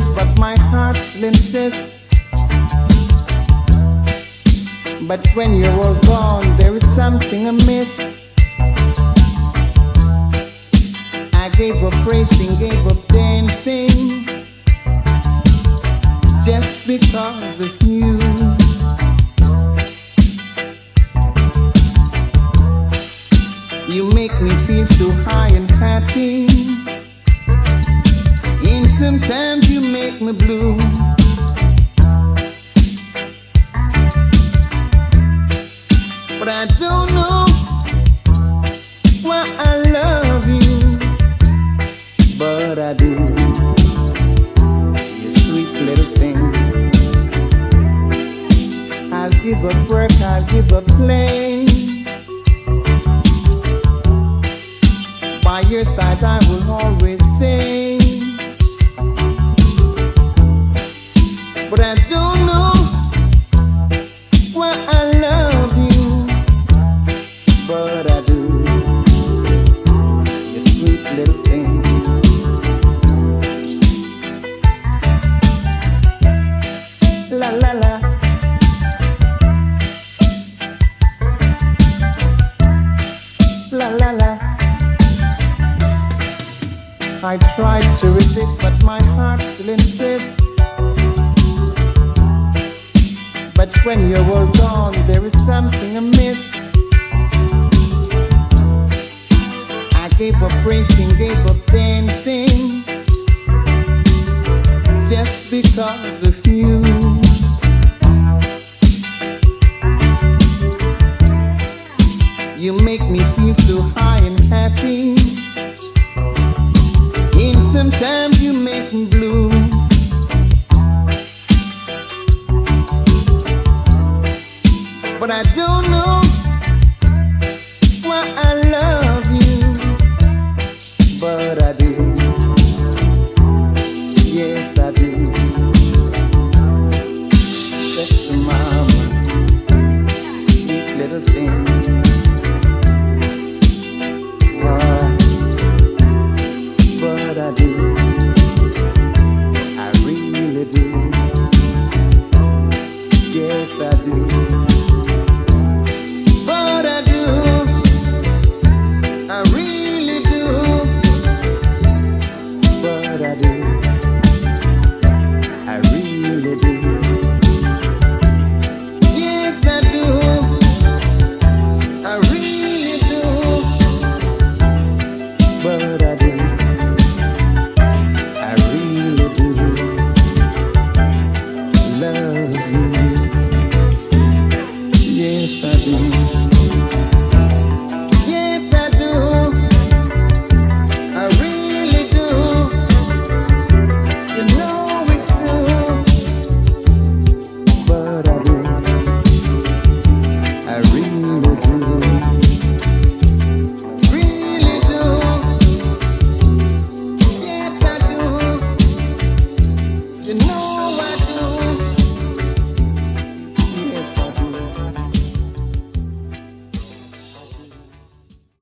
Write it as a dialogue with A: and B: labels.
A: resist, but my heart still insists. But when you're all gone, there is something amiss. I gave up racing, gave up dancing, just because of you. You make me feel so high and happy, and sometimes you make me blue. But I don't know why I love you, but I do. You sweet little thing. I'll give up work, I'll give up play. By your side I will always stay. But I don't know why I love you, but I do. You sweet little thing. La la la. La la la. I tried to resist, but my heart still insists. But when you're all gone, there is something amiss. I gave up racing, gave up dancing, just because of you. You make me feel so high and happy,